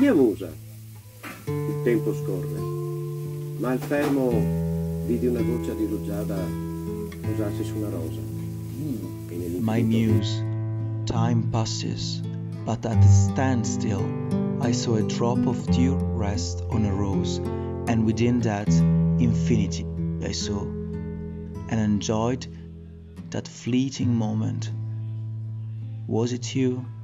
musa. Il tempo scorre, ma al fermo vidi una goccia di rugiada posarsi su una rosa. My muse, time passes, but at a standstill I saw a drop of dew rest on a rose, and within that infinity I saw, and enjoyed that fleeting moment. Was it you?